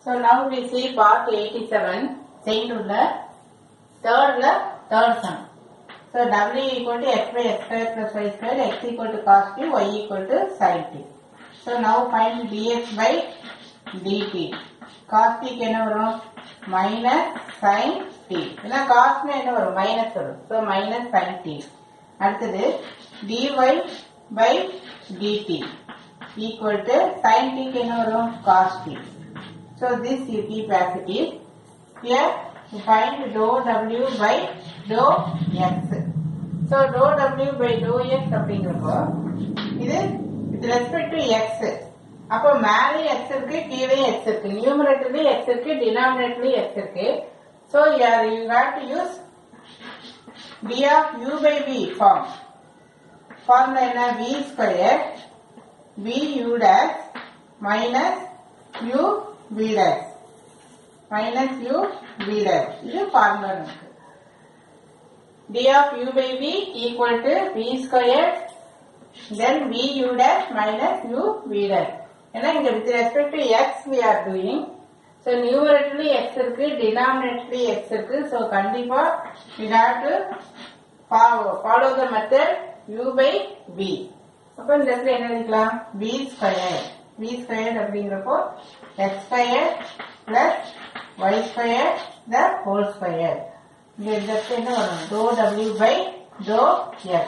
So now we see part 87, second ruler, third sum. So W equal to x by x square plus y square, x equal to cos t, y equal to sin t. So now find dx by dt. Cos t க்கு என்ன வரும்? minus sin t. இல்ல cos னா என்ன வரும்? minus வரும். So minus sin t. அடுத்தது dy by dt equal to sin t க்கு என்ன வரும்? cos t. So this you keep as it is. Here you find dou w by dou x. So dou w by dou x அப்படிங்கிறப்போ இது with respect to x. அப்போ மேலே x இருக்கு, கீழே x இருக்கு. நியூமரேட்டர்லயே x இருக்கு, டினாமினேட்டர்லயே x இருக்கு. So here you have to use d of u by v form. Formula என்ன? v square v u dash minus u v dash minus u v dash. இது formula நமக்கு. d of u by v equal to v square then v u dash minus u v dash. ஏன்னா இங்க with respect to x we are doing. So numerically x இருக்கு, denominatorly x இருக்கு. So கண்டிப்பா we have to follow the method u by v. அப்ப இந்த இடத்துல என்ன எழுதிக்கலாம்? v square அப்படிங்கிறப்போ x square plus y square the whole square. இங்க இந்த இடத்துல என்ன வரும்? dou w by dou x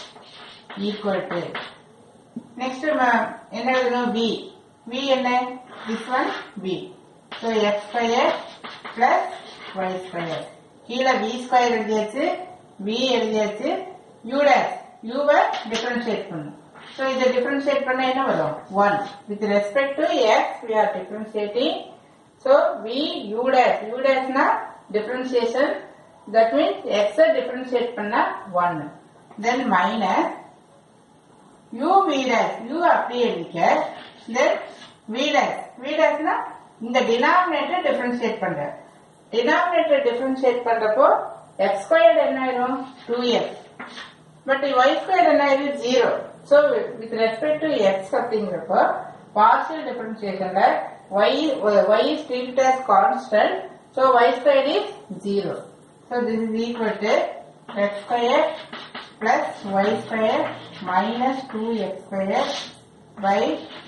equal to. Next என்ன எழுதணும்? v என்ன? this one v. So x square plus y square. கீழே v square எழுதியாச்சு, v எழுதியாச்சு, u dash u வை differentiate பண்ணணும். So இதை differentiate பண்ண என்ன வரும்? 1. With respect to x we are differentiating. So v u dash na differentiation. That means x differentiate பண்ணா 1. Then minus u v dash u அப்படியே எழுதிக்க. Then v dash na இந்த denominator differentiate பண்ற. Denominator differentiate பண்றப்போ x squared என்ன ஆயிரும்? 2x. But y squared என்ன ஆயிரும்? 0. So with respect to x அப்படிங்கிறப்போ partial differentiationல y is treated as constant. So y squared is 0. So this is equal to x square plus y square minus 2x square by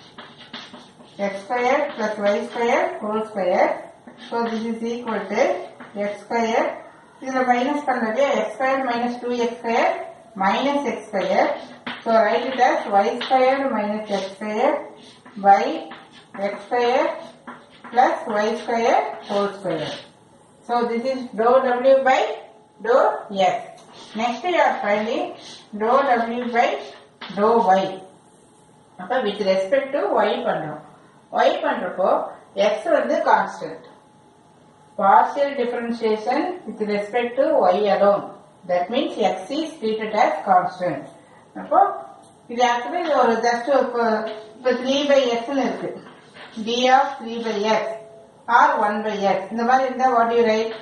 x square plus y square whole square. So this is equal to x square. இதுல minus பண்ணது x square minus 2x square minus x square. So write it as y square minus x square by x square plus y square whole square. So this is dou w by dou x. Next you are finding dou w by dou y. அப்ப with respect to y பண்றோம். y பண்றப்போ x வந்து constant. Partial differentiation with respect to y alone. That means x is treated as constant. அப்போ இது actually ஒரு just இப்போ 3 by x னு இருக்கு. d of 3 by x or 1 by x. இந்த மாதிரி இருந்தா what do you write?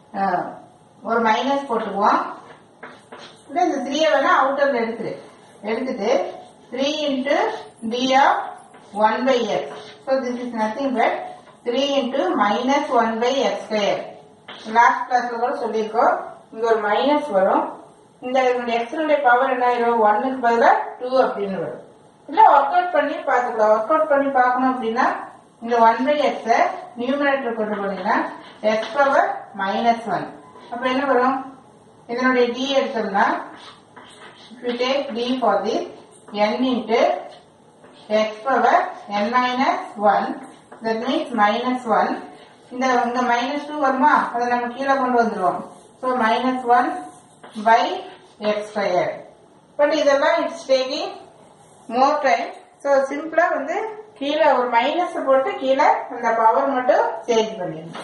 ஒரு மைனஸ் போட்டுக்குவோம். இந்த 3 வேணா அவுட்டர்ல எடுத்துட்டு 3 into d of 1 by x. So this is nothing but 3 into minus 1 by x square. Last கிளாஸ்ல கூட சொல்லியிருக்கோம். இங்க ஒரு மைனஸ் வரும். இந்த x உடைய பவர் என்ன ஆயிரும்? 1 க்கு பதிலா 2 அப்படின்னு வரும். இல்ல ஒர்க் அவுட் பண்ணி பார்த்துக்கலாம். ஒர்க் அவுட் பண்ணி பார்க்கணும் அப்படின்னா இந்த 1 by x நியூமரேட்டர் கொண்டு போனீங்கன்னா x பவர் minus 1. அப்ப என்ன வரும்? இதனுடைய d எடுத்தோம்னா if you take d for this n into x power n minus 1, that means minus 1. இந்த minus 2 வருமா? அதை நம்ம கீழே கொண்டு வந்துருவோம். So minus 1 by x square. But இதெல்லாம் it's taking more time. So சிம்பிளா வந்து கீழே ஒரு மைனஸ் போட்டு கீழே அந்த பவர் மட்டும் சேஞ்ச் பண்ணிடணும்.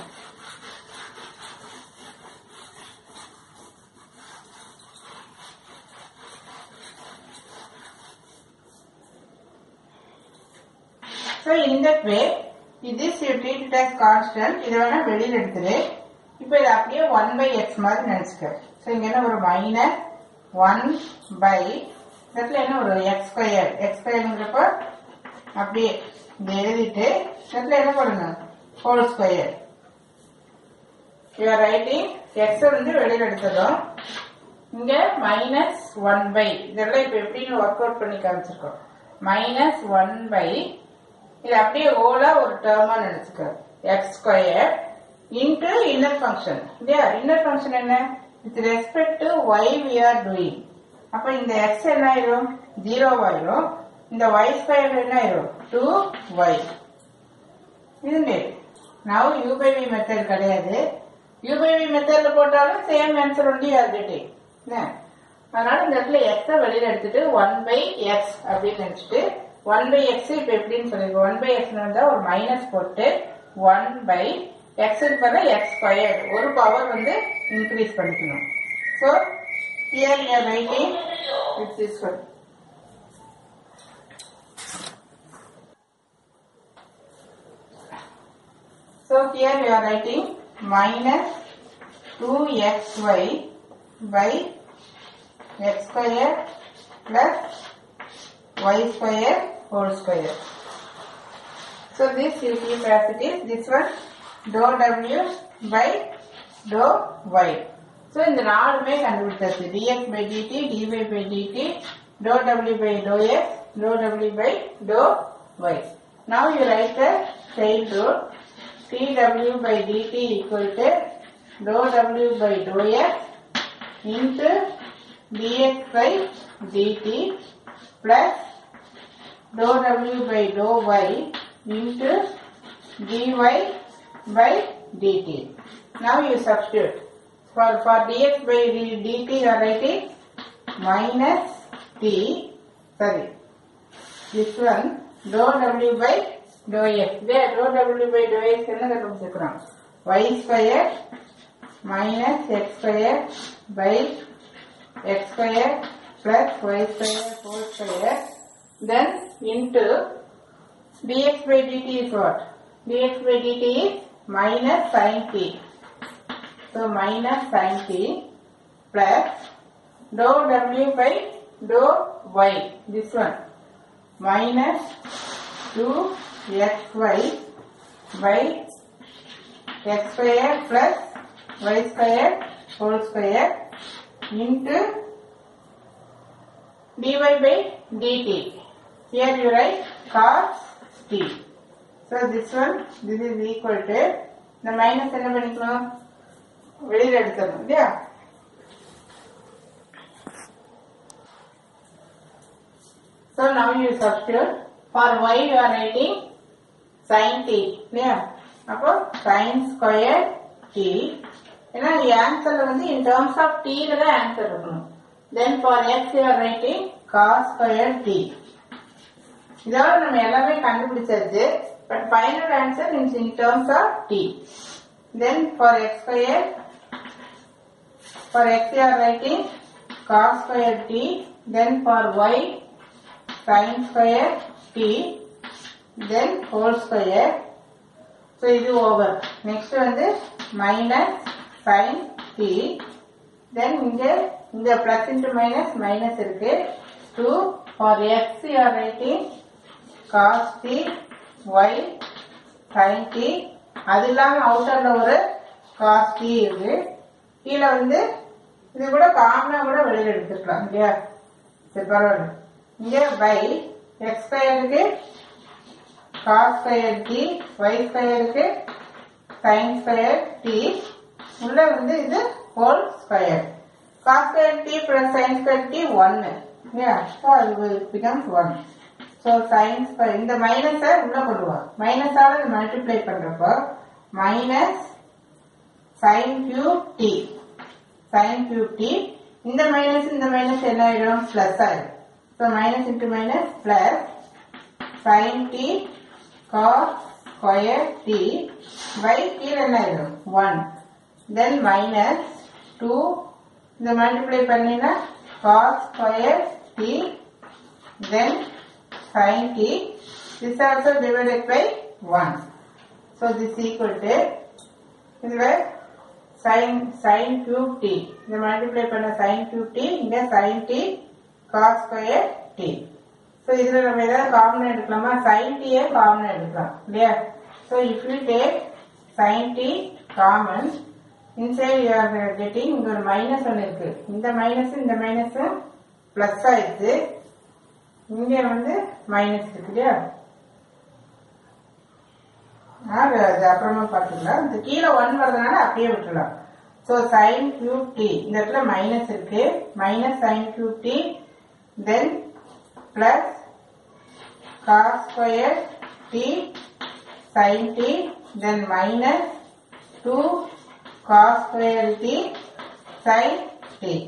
So in that way, this you treat it as constant. இதை வேணா வெளியில் எடுத்துரு. இப்போ இது அப்படியே 1 by x மாதிரி நினைச்சுக்க. So இங்க என்ன ஒரு மைனஸ் 1 by இடத்துல என்ன ஒரு x square. x squareங்கிறப்ப அப்படியே இதை எழுதிட்டு இடத்துல என்ன பண்ணணும்? whole square. You are writing x வந்து வெளியில எடுத்ததும் இங்க minus 1 by இதெல்லாம் இப்ப எப்படின்னு ஒர்க் அவுட் பண்ணி காமிச்சிருக்கோம். minus 1 by இது அப்படியே ஓலா ஒரு டேர்மா நினைச்சுக்க x square into inner function. இல்லையா inner function என்ன? with respect to y we are doing. அப்ப இந்த x என்ன ஆயிரும் 0 ஆயிரும். இந்த y square என்ன ஆயிரும் 2y. இதுங்க now u by v method கிடையாது. u by v மெத்தட்ல போட்டாலும் same answer only you are getting. அதனால இந்த இடத்துல x வெளியில எடுத்துட்டு 1 by x அப்படின்னு நினைச்சிட்டு 1 by x இப்ப எப்படின்னு சொல்லிருக்கோம் 1 by x வந்தா ஒரு மைனஸ் போட்டு 1 by x இருப்பத x squared ஒரு பவர் வந்து இன்க்ரீஸ் பண்ணிக்கணும். So here we are writing with this one. So here we are writing minus 2xy by x square plus y square whole square. So this you keep as it is. This one dou w by dou y. So இந்த நாலுமே கண்டுபிடிச்சாச்சு dx by dt, dy by dt, dou w by dou x, dou w by dou y. Now you write the chain rule. dw by dt equal to dou w by dou x into dx by dt plus dou w by dou y into dy by dt. Now you substitute. For dx by dt you are writing minus t, sorry, this one dou w by dou x. There dou w by dou x என்ன கண்டுபிடிச்சிருக்கிறோம் y square minus x square by x square plus y square whole square then into dx by dt is what? dx by dt is minus sin t. So minus sin t plus dou w by dou y. This one minus 2xy by x square plus y square whole square into dy by dt. Here you write cos t. So this one, this is equal to the minus என்ன பண்ணிக்கணும் வெளியில எடுத்துடணும் இல்லையா. So now you substitute. For y you are writing sin t இல்லையா. அப்போ sin square t. ஏன்னா ஆன்சர்ல வந்து in terms of t ல தான் ஆன்சர் இருக்கணும். Then for x you are writing cos square t. இதோட நம்ம எல்லாமே கண்டுபிடிச்சாச்சு. But final answer is in terms of t. Then for x square, for x you are writing cos square t. Then for y sin square t. Then whole square. So இது over. Next வந்து minus sin t. Then இந்த plus into minus minus இருக்கு. 2 for x you are writing cos t y sin t. அது இல்லாம அவுட்டர்ல ஒரு cos t இருக்கு. கீழ வந்து இது கூட காமனா கூட வெளியில எடுத்துக்கலாம் இல்லையா. சரி பரவாயில்ல. இங்க by x ஸ்கொயருக்கு cos ஸ்கொயர் t, y ஸ்கொயருக்கு sin ஸ்கொயர் t, உள்ள வந்து இது whole square. cos square t plus sin square t 1 இல்லையா. So it becomes 1. So sin square இந்த மைனஸை உள்ள கொண்டு வா. மைனஸால மல்டிப்ளை பண்றப்போ minus sin cube t, sin cube t. இந்த மைனஸ் என்ன ஆயிடும் பிளஸ் ஆயிடும். So minus into minus plus sin t cos square t by கீழ என்ன ஆயிடும் 1. Then minus 2 இந்த மல்டிப்ளை பண்ணினா cos square t then sin t. This also divided by 1. So this equal to இதுல sin cube t இந்த multiply பண்ண sin cube t இங்க sin t cos square t. So இதுல நம்ம ஏதாவது காமனா எடுக்கலாமா? sin t காமனா எடுக்கலாம் இல்லையா. So if you take sin t common, inside you are getting இங்க ஒரு மைனஸ் ஒன்று இருக்கு. இந்த மைனஸ் பிளஸ் ஆயிடுச்சு. இங்க வந்து மைனஸ் இருக்கு இல்லையா? அது அப்புறமா பார்த்துக்கலாம். இந்த கீழே 1 வரதுனால அப்படியே விட்டுலாம். ஸோ சைன் கியூப் டி இந்த இடத்துல மைனஸ் இருக்கு. Minus sine cube T then plus cos square T sine T then minus 2 cos square T sine T.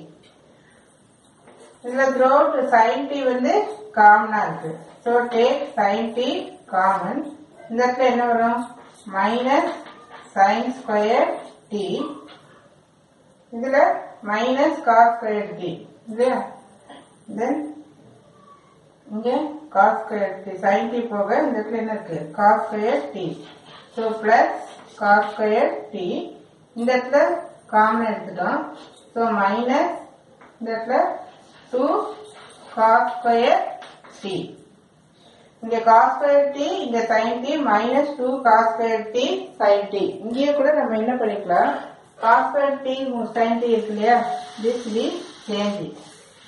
இதுல த்ரோட் சைன் டி வந்து காமனா இருக்கு. So take sine T common. இந்த இடத்துல என்ன வரும்? மைனஸ் சைன் ஸ்கொயர் டி, இதுல மைனஸ் காஸ் ஸ்கொயர் டி இல்லையா? தென் இங்க cos square T sine T போக இந்த இடத்துல என்ன இருக்கு? Cos square T. So plus cos square T. இந்த இடத்துல காமன் எடுத்துட்டோம். ஸோ மைனஸ் இந்த இடத்துல 2 காஸ் ஸ்கொயர் டி. இங்க காஸ் ஸ்கொயர் டி, இங்க sine T, minus 2 cos square T sine T. இங்கேயே கூட நம்ம என்ன பண்ணிக்கலாம்? Cos square T sine T இருக்கு இல்லையா? This we change it.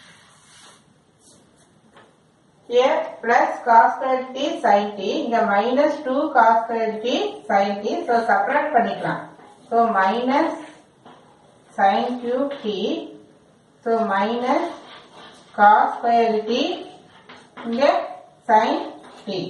Here plus cos square t sin t, இங்க minus 2 cos square t sin t. So subtract பண்ணிக்கலாம். So minus sin cube t. So minus cos square t, இங்க sin t.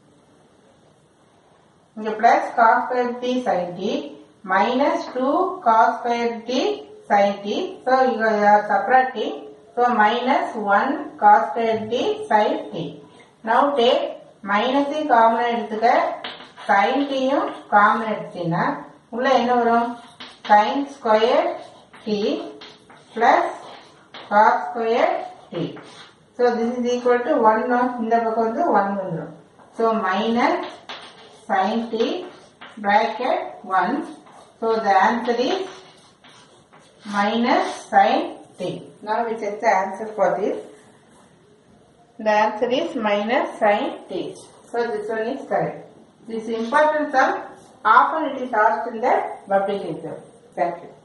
இங்க plus cos square t sin t minus 2 cos square t sin t. So you are subtracting. So minus 1 cos square t sin t. Now take minus common எடுத்துக்க, sin t யும் common எடுத்தீங்கன்னா உள்ள என்ன வரும்? sin square t plus cos square t. So this is equal to 1. இந்த பக்கம் வந்து 1 வந்துரும். So minus sin t bracket 1. So the answer is minus sin t. Now we check the answer for this. The answer is minus sin t. So this one is correct. This important sum often it is asked in the public exam. Thank you.